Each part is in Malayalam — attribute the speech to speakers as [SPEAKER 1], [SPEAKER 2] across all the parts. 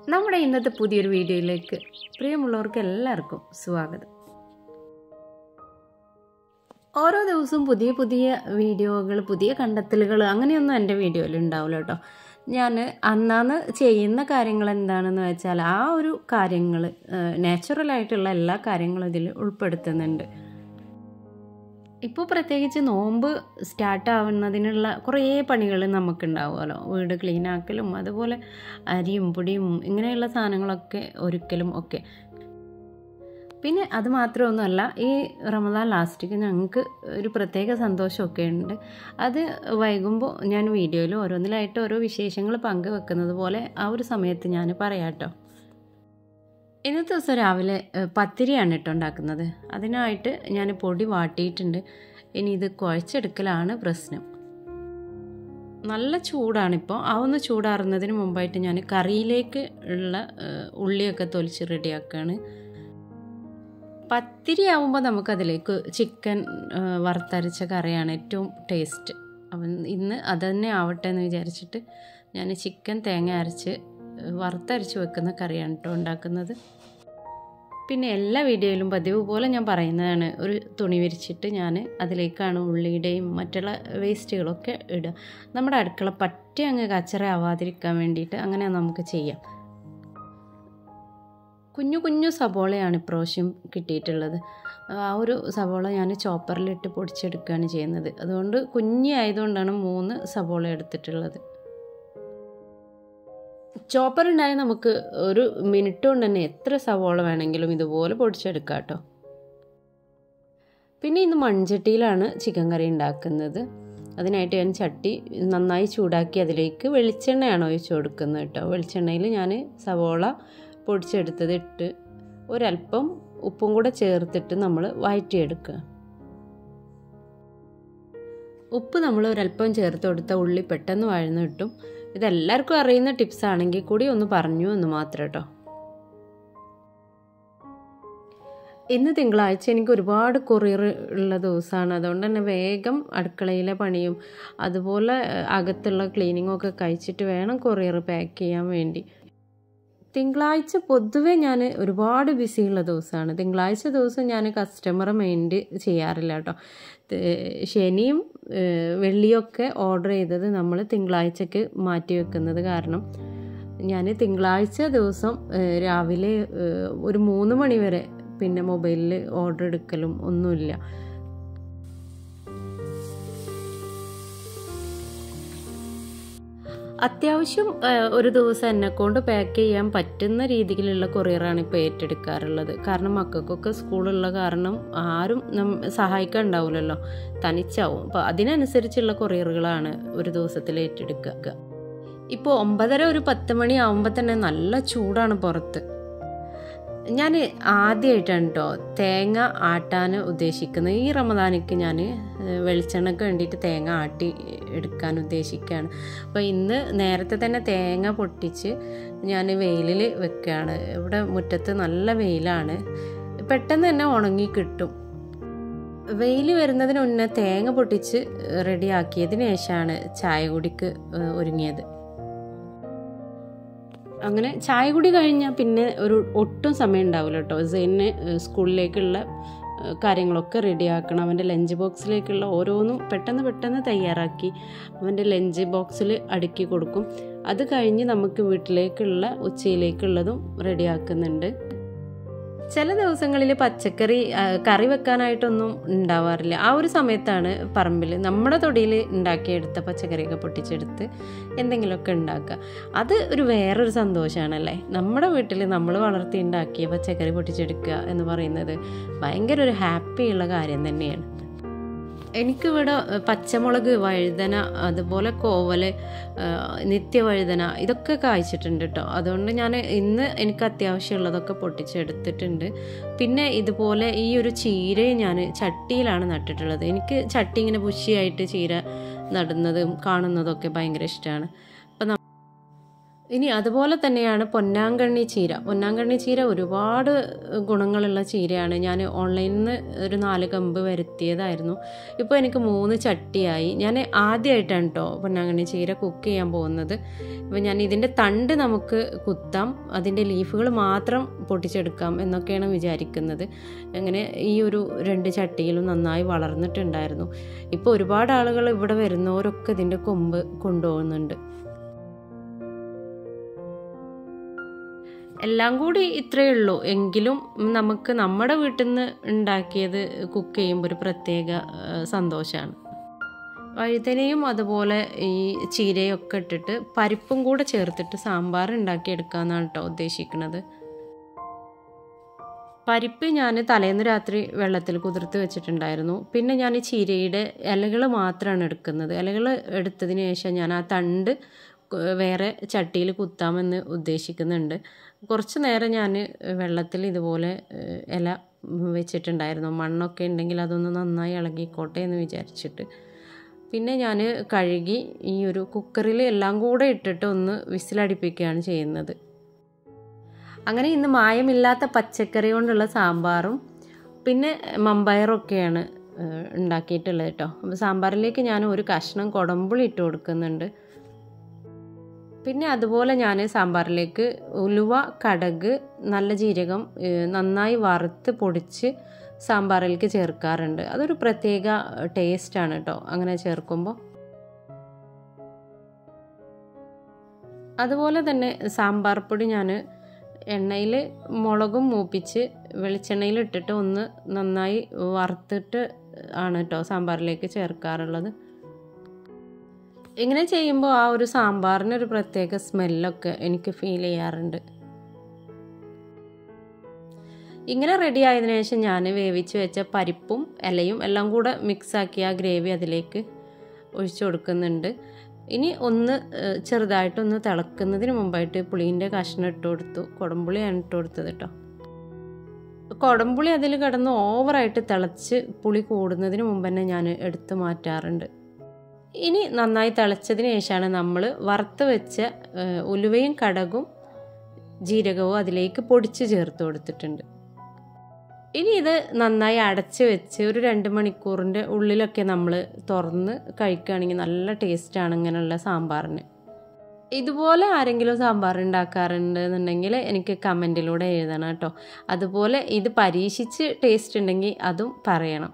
[SPEAKER 1] നമ്മുടെ ഇന്നത്തെ പുതിയൊരു വീഡിയോയിലേക്ക് പ്രിയമുള്ളവർക്ക് എല്ലാവർക്കും സ്വാഗതം. ഓരോ ദിവസവും പുതിയ പുതിയ വീഡിയോകൾ, പുതിയ കണ്ടെത്തലുകൾ അങ്ങനെയൊന്നും എൻ്റെ വീഡിയോയിൽ ഉണ്ടാവില്ല കേട്ടോ. ഞാൻ അന്നാന്ന് ചെയ്യുന്ന കാര്യങ്ങൾ എന്താണെന്ന് വെച്ചാൽ ആ ഒരു കാര്യങ്ങൾ, നാച്ചുറലായിട്ടുള്ള എല്ലാ കാര്യങ്ങളും ഇതിൽ ഉൾപ്പെടുത്തുന്നുണ്ട്. ഇപ്പോൾ പ്രത്യേകിച്ച് നോമ്പ് സ്റ്റാർട്ടാവുന്നതിനുള്ള കുറേ പണികൾ നമുക്കുണ്ടാവുമല്ലോ. വീട് ക്ലീൻ ആക്കലും അതുപോലെ അരിയും പൊടിയും ഇങ്ങനെയുള്ള സാധനങ്ങളൊക്കെ ഒരുക്കലും ഒക്കെ. പിന്നെ അത് മാത്രമൊന്നുമല്ല, ഈ റമദാൻ ലാസ്റ്റിക്ക് ഞങ്ങൾക്ക് ഒരു പ്രത്യേക സന്തോഷമൊക്കെ ഉണ്ട്. അത് വൈകുമ്പോൾ ഞാൻ വീഡിയോയിൽ ഓരോന്നിലായിട്ട് ഓരോ വിശേഷങ്ങൾ പങ്കുവെക്കുന്നത് പോലെ ആ ഒരു സമയത്ത് ഞാൻ പറയാം കേട്ടോ. ഇന്നത്തെ ദിവസം രാവിലെ പത്തിരിയാണ് ഉണ്ടാക്കുന്നത്. അതിനായിട്ട് ഞാൻ പൊടി വാട്ടിയിട്ടുണ്ട്. ഇനി ഇത് കുഴച്ചെടുക്കലാണ് പ്രശ്നം. നല്ല ചൂടാണിപ്പോൾ. ആ ഒന്ന് ചൂടാറുന്നതിന് മുമ്പായിട്ട് ഞാൻ കറിയിലേക്ക് ഉള്ള ഉള്ളിയൊക്കെ തൊലിച്ച് റെഡിയാക്കുകയാണ്. പത്തിരി ആവുമ്പോൾ നമുക്കതിലേക്ക് ചിക്കൻ വറുത്തരച്ച കറിയാണ് ഏറ്റവും ടേസ്റ്റ്. അപ്പം ഇന്ന് അതുതന്നെ ആവട്ടെ എന്ന് വിചാരിച്ചിട്ട് ഞാൻ ചിക്കൻ തേങ്ങ അരച്ച് വറുത്തരച്ച് വെക്കുന്ന കറിയാണ് കേട്ടോ ഉണ്ടാക്കുന്നത്. പിന്നെ എല്ലാ വീഡിയോയിലും പതിവ് പോലെ ഞാൻ പറയുന്നതാണ്, ഒരു തുണി വിരിച്ചിട്ട് ഞാൻ അതിലേക്കാണ് ഉള്ളിയുടെയും മറ്റുള്ള വേസ്റ്റുകളൊക്കെ ഇടുക. നമ്മുടെ അടുക്കള പറ്റി അങ്ങ് കച്ചറ ആവാതിരിക്കാൻ വേണ്ടിയിട്ട് അങ്ങനെ നമുക്ക് ചെയ്യാം. കുഞ്ഞു കുഞ്ഞു സബോളയാണ് ഇപ്രാവശ്യം കിട്ടിയിട്ടുള്ളത്. ആ ഒരു സബോള ഞാൻ ചോപ്പറിലിട്ട് പൊടിച്ചെടുക്കുകയാണ് ചെയ്യുന്നത്. അതുകൊണ്ട് കുഞ്ഞായതുകൊണ്ടാണ് 3 സബോള എടുത്തിട്ടുള്ളത്. ചോപ്പർ ഉണ്ടായാൽ നമുക്ക് ഒരു മിനിറ്റ് കൊണ്ട് തന്നെ എത്ര സവോള വേണമെങ്കിലും ഇതുപോലെ പൊടിച്ചെടുക്കാം കേട്ടോ. പിന്നെ ഇന്ന് മൺചട്ടിയിലാണ് ചിക്കൻ കറി ഉണ്ടാക്കുന്നത്. അതിനായിട്ട് ഞാൻ ചട്ടി നന്നായി ചൂടാക്കി അതിലേക്ക് വെളിച്ചെണ്ണയാണ് ഒഴിച്ച് കൊടുക്കുന്നത് കേട്ടോ. വെളിച്ചെണ്ണയിൽ ഞാൻ സവോള പൊടിച്ചെടുത്തത് ഇട്ട് ഒരല്പം ഉപ്പും കൂടെ ചേർത്തിട്ട് നമ്മൾ വഴറ്റിയെടുക്കുക. ഉപ്പ് നമ്മൾ ഒരല്പം ചേർത്ത് കൊടുത്താൽ ഉള്ളി പെട്ടെന്ന് വഴന്ന് കിട്ടും. ഇതെല്ലാവർക്കും അറിയുന്ന ടിപ്സ് ആണെങ്കിൽ കൂടി ഒന്ന് പറഞ്ഞു എന്ന് മാത്രം കേട്ടോ. ഇന്ന് തിങ്കളാഴ്ച എനിക്ക് ഒരുപാട് കൊറിയർ ഉള്ള ദിവസമാണ്. അതുകൊണ്ട് തന്നെ വേഗം അടുക്കളയിലെ പണിയും അതുപോലെ അകത്തുള്ള ക്ലീനിങ്ങും ഒക്കെ കഴിച്ചിട്ട് വേണം കൊറിയർ പാക്ക് ചെയ്യാൻ വേണ്ടി. തിങ്കളാഴ്ച പൊതുവെ ഞാൻ ഒരുപാട് ബിസിയുള്ള ദിവസമാണ്. തിങ്കളാഴ്ച ദിവസം ഞാൻ കസ്റ്റമറെ മെയിൻറ്റ് ചെയ്യാറില്ല കേട്ടോ. ശനിയും വെള്ളിയൊക്കെ ഓർഡർ ചെയ്തത് നമ്മൾ തിങ്കളാഴ്ചക്ക് മാറ്റി വെക്കുന്നത് കാരണം ഞാൻ തിങ്കളാഴ്ച ദിവസം രാവിലെ ഒരു 3 മണി വരെ പിന്നെ മൊബൈലിൽ ഓർഡർ എടുക്കലും ഒന്നുമില്ല. അത്യാവശ്യം ഒരു ദിവസം എന്നെക്കൊണ്ട് പാക്ക് ചെയ്യാൻ പറ്റുന്ന രീതിയിലുള്ള കൊറിയറാണ് ഇപ്പോൾ ഏറ്റെടുക്കാറുള്ളത്. കാരണം മക്കൾക്കൊക്കെ സ്കൂളുള്ള കാരണം ആരും സഹായിക്കാൻ ഉണ്ടാവില്ലല്ലോ, തനിച്ചാവും. അപ്പോൾ അതിനനുസരിച്ചുള്ള കൊറിയറുകളാണ് ഒരു ദിവസത്തിൽ ഏറ്റെടുക്കുക. ഇപ്പോൾ 9:30 ഒരു 10 മണി ആകുമ്പോൾ തന്നെ നല്ല ചൂടാണ് പുറത്ത്. ഞാൻ ആദ്യമായിട്ടാണ് കേട്ടോ തേങ്ങ ആട്ടാൻ ഉദ്ദേശിക്കുന്നത്. ഈ റമദാനിക്ക് ഞാൻ വെളിച്ചെണ്ണയ്ക്ക് വേണ്ടിയിട്ട് തേങ്ങ ആട്ടി എടുക്കാൻ ഉദ്ദേശിക്കുകയാണ്. അപ്പോൾ ഇന്ന് നേരത്തെ തന്നെ തേങ്ങ പൊട്ടിച്ച് ഞാൻ വെയിലിൽ വെക്കുകയാണ്. ഇവിടെ മുറ്റത്ത് നല്ല വെയിലാണ്, പെട്ടെന്ന് തന്നെ ഉണങ്ങി കിട്ടും. വെയിൽ വരുന്നതിന് മുന്നേ തേങ്ങ പൊട്ടിച്ച് റെഡിയാക്കിയതിന് ശേഷമാണ് ചായ കുടിക്ക് ഒരുങ്ങിയത്. അങ്ങനെ ചായ കുടി കഴിഞ്ഞാൽ പിന്നെ ഒട്ടും സമയം ഉണ്ടാവില്ല കേട്ടോ. സെയിന് സ്കൂളിലേക്കുള്ള കാര്യങ്ങളൊക്കെ റെഡിയാക്കണം. അവൻ്റെ ലഞ്ച് ബോക്സിലേക്കുള്ള ഓരോന്നും പെട്ടെന്ന് തയ്യാറാക്കി അവൻ്റെ ലഞ്ച് ബോക്സിൽ അടുക്കി കൊടുക്കും. അത് കഴിഞ്ഞ് നമുക്ക് വീട്ടിലേക്കുള്ള ഉച്ചയിലേക്കുള്ളതും റെഡിയാക്കുന്നുണ്ട്. ചില ദിവസങ്ങളിൽ പച്ചക്കറി കറി വെക്കാനായിട്ടൊന്നും ഉണ്ടാവാറില്ല. ആ ഒരു സമയത്താണ് പറമ്പിൽ നമ്മുടെ തൊടിയിൽ ഉണ്ടാക്കിയെടുത്ത പച്ചക്കറിയൊക്കെ പൊട്ടിച്ചെടുത്ത് എന്തെങ്കിലുമൊക്കെ ഉണ്ടാക്കുക. അത് ഒരു വേറൊരു സന്തോഷമാണല്ലേ. നമ്മുടെ വീട്ടിൽ നമ്മൾ വളർത്തി ഉണ്ടാക്കിയ പച്ചക്കറി പൊട്ടിച്ചെടുക്കുക എന്ന് പറയുന്നത് ഭയങ്കര ഒരു ഹാപ്പിയുള്ള കാര്യം തന്നെയാണ്. എനിക്കിവിടെ പച്ചമുളക്, വഴുതന, അതുപോലെ കോവൽ, നിത്യവഴുതന ഇതൊക്കെ കായ്ച്ചിട്ടുണ്ട് കേട്ടോ. അതുകൊണ്ട് ഞാൻ ഇന്ന് എനിക്ക് അത്യാവശ്യമുള്ളതൊക്കെ പൊട്ടിച്ചെടുത്തിട്ടുണ്ട്. പിന്നെ ഇതുപോലെ ഈ ഒരു ചീരയും ഞാൻ ചട്ടിയിലാണ് നട്ടിട്ടുള്ളത്. എനിക്ക് ചട്ടി ഇങ്ങനെ ബുഷിയായിട്ട് ചീര നടുന്നതും കാണുന്നതൊക്കെ ഭയങ്കര ഇഷ്ടമാണ്. അപ്പം ഇനി അതുപോലെ തന്നെയാണ് പൊന്നാങ്കണ്ണി ചീര. പൊന്നാങ്കണ്ണി ചീര ഒരുപാട് ഗുണങ്ങളുള്ള ചീരയാണ്. ഞാൻ ഓൺലൈനിൽ നിന്ന് ഒരു 4 കമ്പ് വരുത്തിയതായിരുന്നു. ഇപ്പോൾ എനിക്ക് 3 ചട്ടിയായി. ഞാൻ ആദ്യമായിട്ടാണ് കേട്ടോ പൊന്നാങ്കണ്ണി ചീര കുക്ക് ചെയ്യാൻ പോകുന്നത്. അപ്പോൾ ഞാൻ ഇതിൻ്റെ തണ്ട് നമുക്ക് കുത്താം, അതിൻ്റെ ലീഫുകൾ മാത്രം പൊട്ടിച്ചെടുക്കാം എന്നൊക്കെയാണ് വിചാരിക്കുന്നത്. അങ്ങനെ ഈ ഒരു 2 ചട്ടിയിലും നന്നായി വളർന്നിട്ടുണ്ടായിരുന്നു. ഇപ്പോൾ ഒരുപാട് ആളുകൾ ഇവിടെ വരുന്നവരൊക്കെ ഇതിൻ്റെ കൊമ്പ് കൊണ്ടുപോകുന്നുണ്ട്. എല്ലാം കൂടി ഇത്രയേ ഉള്ളൂ. എങ്കിലും നമുക്ക് നമ്മുടെ വീട്ടിൽ നിന്ന് ഉണ്ടാക്കിയത് കുക്ക് ചെയ്യുമ്പോൾ ഒരു പ്രത്യേക സന്തോഷമാണ്. വഴുതനയും അതുപോലെ ഈ ചീരയൊക്കെ ഇട്ടിട്ട് പരിപ്പും കൂടെ ചേർത്തിട്ട് സാമ്പാർ ഉണ്ടാക്കിയെടുക്കാമെന്നാണ് കേട്ടോ ഉദ്ദേശിക്കുന്നത്. പരിപ്പ് ഞാൻ തലേന്ന് രാത്രി വെള്ളത്തിൽ കുതിർത്ത് വെച്ചിട്ടുണ്ടായിരുന്നു. പിന്നെ ഞാൻ ഈ ചീരയുടെ ഇലകൾ മാത്രമാണ് എടുക്കുന്നത്. ഇലകൾ എടുത്തതിന് ശേഷം ഞാൻ ആ തണ്ട് വേറെ ചട്ടിയിൽ കുത്താമെന്ന് ഉദ്ദേശിക്കുന്നുണ്ട്. കുറച്ച് നേരം ഞാൻ വെള്ളത്തിൽ ഇതുപോലെ ഇല വെച്ചിട്ടുണ്ടായിരുന്നു. മണ്ണൊക്കെ ഉണ്ടെങ്കിൽ അതൊന്ന് നന്നായി ഇളകിക്കോട്ടെ എന്ന് വിചാരിച്ചിട്ട്. പിന്നെ ഞാൻ കഴുകി ഈ ഒരു കുക്കറിൽ എല്ലാം കൂടെ ഇട്ടിട്ട് ഒന്ന് വിസിലടിപ്പിക്കുകയാണ് ചെയ്യുന്നത്. അങ്ങനെ ഇന്ന് മായമില്ലാത്ത പച്ചക്കറി കൊണ്ടുള്ള സാമ്പാറും പിന്നെ മമ്പയറൊക്കെയാണ് ഉണ്ടാക്കിയിട്ടുള്ളത് കേട്ടോ. അപ്പോൾ സാമ്പാറിലേക്ക് ഞാൻ ഒരു കഷ്ണം കൊടമ്പുളി ഇട്ട് കൊടുക്കുന്നുണ്ട്. പിന്നെ അതുപോലെ ഞാൻ സാമ്പാറിലേക്ക് ഉലുവ, കടുക്, നല്ല ജീരകം നന്നായി വറുത്ത് പൊടിച്ച് സാമ്പാറിലേക്ക് ചേർക്കാറുണ്ട്. അതൊരു പ്രത്യേക ടേസ്റ്റാണ് കേട്ടോ അങ്ങനെ ചേർക്കുമ്പോൾ. അതുപോലെ തന്നെ സാമ്പാർ പൊടി ഞാൻ എണ്ണയിൽ മുളകും മൂപ്പിച്ച് വെളിച്ചെണ്ണയിൽ ഇട്ടിട്ട് ഒന്ന് നന്നായി വറുത്തിട്ട് ആണ് കേട്ടോ സാമ്പാറിലേക്ക് ചേർക്കാറുള്ളത്. ഇങ്ങനെ ചെയ്യുമ്പോൾ ആ ഒരു സാമ്പാറിനൊരു പ്രത്യേക സ്മെല്ലൊക്കെ എനിക്ക് ഫീൽ ചെയ്യാറുണ്ട്. ഇങ്ങനെ റെഡി ആയതിനു ശേഷം ഞാൻ വേവിച്ച് വെച്ച പരിപ്പും ഇലയും എല്ലാം കൂടെ മിക്സാക്കി ആ ഗ്രേവി അതിലേക്ക് ഒഴിച്ചു കൊടുക്കുന്നുണ്ട്. ഇനി ഒന്ന് ചെറുതായിട്ടൊന്ന് തിളക്കുന്നതിന് മുമ്പായിട്ട് പുളീൻ്റെ കഷ്ണം ഇട്ട് കൊടുത്തു. കുടംപുളിയാണ് ഇട്ട് കൊടുത്തത് കേട്ടോ. കുടംപുളി അതിൽ കിടന്ന് ഓവറായിട്ട് തിളച്ച് പുളി കൂടുന്നതിന് മുമ്പ് തന്നെ ഞാൻ എടുത്ത് മാറ്റാറുണ്ട്. ഇനി നന്നായി തിളച്ചതിന് ശേഷമാണ് നമ്മൾ വറുത്ത് വെച്ച ഉലുവയും കടുകും ജീരകവും അതിലേക്ക് പൊടിച്ച് ചേർത്ത് കൊടുത്തിട്ടുണ്ട്. ഇനി ഇത് നന്നായി അടച്ച് വെച്ച് ഒരു 2 മണിക്കൂറിൻ്റെ ഉള്ളിലൊക്കെ നമ്മൾ തുറന്ന് കഴിക്കുകയാണെങ്കിൽ നല്ല ടേസ്റ്റാണ് ഇങ്ങനെയുള്ള സാമ്പാറിന്. ഇതുപോലെ ആരെങ്കിലും സാമ്പാർ ഉണ്ടാക്കാറുണ്ട് എന്നുണ്ടെങ്കിൽ എനിക്ക് കമൻറ്റിലൂടെ എഴുതണം കേട്ടോ. അതുപോലെ ഇത് പരീക്ഷിച്ച് ടേസ്റ്റ് ഉണ്ടെങ്കിൽ അതും പറയണം.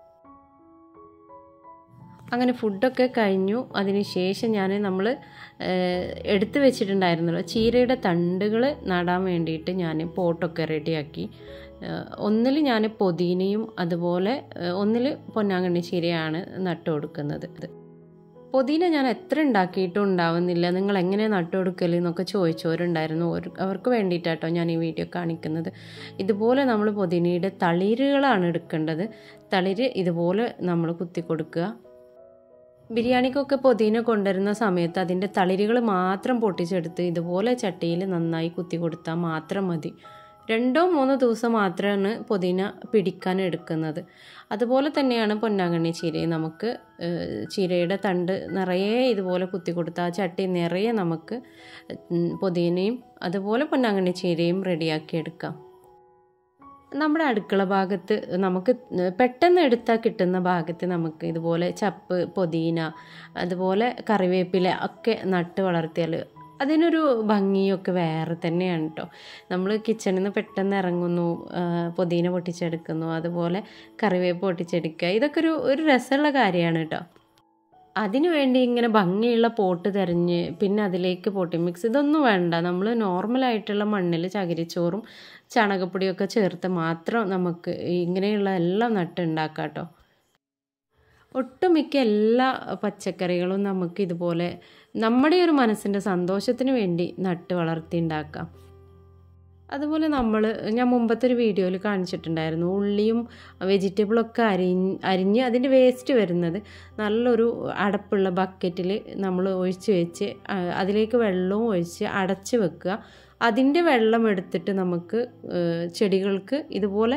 [SPEAKER 1] അങ്ങനെ ഫുഡൊക്കെ കഴിഞ്ഞു. അതിന് ശേഷം നമ്മൾ എടുത്തു വെച്ചിട്ടുണ്ടായിരുന്നല്ലോ ചീരയുടെ തണ്ടുകൾ നടാൻ വേണ്ടിയിട്ട് ഞാൻ പോട്ടൊക്കെ റെഡിയാക്കി. ഒന്നിൽ ഞാൻ പുതിനയും അതുപോലെ ഒന്നിൽ പൊന്നാങ്കണ്ണി ചീരയാണ് നട്ടു കൊടുക്കുന്നത്. പുതിന ഞാൻ എത്ര ഉണ്ടാക്കിയിട്ടും ഉണ്ടാവുന്നില്ല, നിങ്ങൾ എങ്ങനെ നട്ടു കൊടുക്കൽ എന്നൊക്കെ ചോദിച്ചവരുണ്ടായിരുന്നു. അവർക്ക് വേണ്ടിയിട്ടാട്ടോ ഞാൻ ഈ വീഡിയോ കാണിക്കുന്നത്. ഇതുപോലെ നമ്മൾ പുതിനയുടെ തളിരുകളാണ് എടുക്കേണ്ടത്. തളിര് ഇതുപോലെ നമ്മൾ കുത്തി കൊടുക്കുക. ബിരിയാണിക്കൊക്കെ പുതിന കൊണ്ടുവരുന്ന സമയത്ത് അതിൻ്റെ തളിരുകൾ മാത്രം പൊട്ടിച്ചെടുത്ത് ഇതുപോലെ ചട്ടിയിൽ നന്നായി കുത്തി കൊടുത്താൽ മാത്രം മതി. 2-3 ദിവസം മാത്രമാണ് പുതിന പിടിക്കാൻ എടുക്കുന്നത്. അതുപോലെ തന്നെയാണ് പൊന്നാങ്കണ്ണി ചീരയും. നമുക്ക് ചീരയുടെ തണ്ട് നിറയെ ഇതുപോലെ കുത്തി കൊടുത്താൽ ആ ചട്ടി നിറയെ നമുക്ക് പുതിനയും അതുപോലെ പൊന്നാങ്കണ്ണി ചീരയും റെഡിയാക്കി എടുക്കാം. നമ്മുടെ അടുക്കള ഭാഗത്ത് നമുക്ക് പെട്ടെന്ന് എടുത്താൽ കിട്ടുന്ന ഭാഗത്ത് നമുക്ക് ഇതുപോലെ ചപ്പ്, പുതിന, അതുപോലെ കറിവേപ്പില ഒക്കെ നട്ട് വളർത്തിയാൽ അതിനൊരു ഭംഗിയൊക്കെ വേറെ തന്നെയാണ് കേട്ടോ. നമ്മൾ കിച്ചണിൽ നിന്ന് പെട്ടെന്ന് ഇറങ്ങുന്നു, പുതിന പൊട്ടിച്ചെടുക്കുന്നു, അതുപോലെ കറിവേപ്പ് പൊട്ടിച്ചെടുക്കുക, ഇതൊക്കെ ഒരു രസമുള്ള കാര്യമാണ് കേട്ടോ. അതിനു വേണ്ടി ഇങ്ങനെ ഭംഗിയുള്ള പോട്ട് തിരഞ്ഞ് പിന്നെ അതിലേക്ക് പോട്ടി മിക്സ് ഇതൊന്നും വേണ്ട. നമ്മൾ നോർമലായിട്ടുള്ള മണ്ണിൽ ചകിരിച്ചോറും ചാണകപ്പൊടിയൊക്കെ ചേർത്ത് മാത്രം നമുക്ക് ഇങ്ങനെയുള്ള എല്ലാം നട്ടുണ്ടാക്കാം കേട്ടോ. ഒട്ടുമിക്ക എല്ലാ പച്ചക്കറികളും നമുക്ക് ഇതുപോലെ നമ്മുടെ ഒരു മനസ്സിൻ്റെ സന്തോഷത്തിന് വേണ്ടി നട്ട് വളർത്തി ഉണ്ടാക്കാം. അതുപോലെ ഞാൻ മുമ്പത്തെ ഒരു വീഡിയോയിൽ കാണിച്ചിട്ടുണ്ടായിരുന്നു, ഉള്ളിയും വെജിറ്റബിളൊക്കെ അരിഞ്ഞ് അതിൻ്റെ വേസ്റ്റ് വരുന്നത് നല്ലൊരു അടപ്പുള്ള ബക്കറ്റിൽ നമ്മൾ ഒഴിച്ച് വെച്ച് അതിലേക്ക് വെള്ളവും ഒഴിച്ച് അടച്ച് വെക്കുക. അതിൻ്റെ വെള്ളം എടുത്തിട്ട് നമുക്ക് ചെടികൾക്ക് ഇതുപോലെ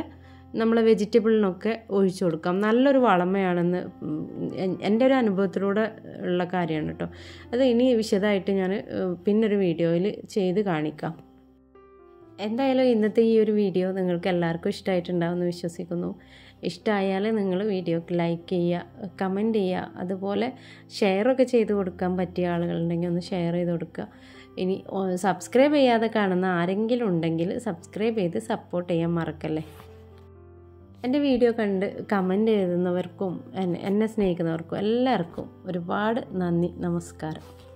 [SPEAKER 1] നമ്മളെ വെജിറ്റബിളിനൊക്കെ ഒഴിച്ചു കൊടുക്കാം. നല്ലൊരു വളമയാണെന്ന് എൻ്റെ ഒരു അനുഭവത്തിലൂടെ ഉള്ള കാര്യമാണ് കേട്ടോ. അത് ഇനി വിശദമായിട്ട് ഞാൻ പിന്നൊരു വീഡിയോയിൽ ചെയ്ത് കാണിക്കാം. എന്തായാലും ഇന്നത്തെ ഈ ഒരു വീഡിയോ നിങ്ങൾക്ക് എല്ലാവർക്കും ഇഷ്ടമായിട്ടുണ്ടാവുമെന്ന് വിശ്വസിക്കുന്നു. ഇഷ്ടമായാൽ നിങ്ങൾ വീഡിയോക്ക് ലൈക്ക് ചെയ്യുക, കമൻറ്റ് ചെയ്യുക, അതുപോലെ ഷെയറൊക്കെ ചെയ്ത് കൊടുക്കാൻ പറ്റിയ ആളുകളുണ്ടെങ്കിൽ ഒന്ന് ഷെയർ ചെയ്ത് കൊടുക്കുക. ഇനി സബ്സ്ക്രൈബ് ചെയ്യാതെ കാണുന്ന ആരെങ്കിലും ഉണ്ടെങ്കിൽ സബ്സ്ക്രൈബ് ചെയ്ത് സപ്പോർട്ട് ചെയ്യാൻ മറക്കല്ലേ. എൻ്റെ വീഡിയോ കണ്ട് കമൻറ്റ് എഴുതുന്നവർക്കും എന്നെ സ്നേഹിക്കുന്നവർക്കും എല്ലാവർക്കും ഒരുപാട് നന്ദി. നമസ്കാരം.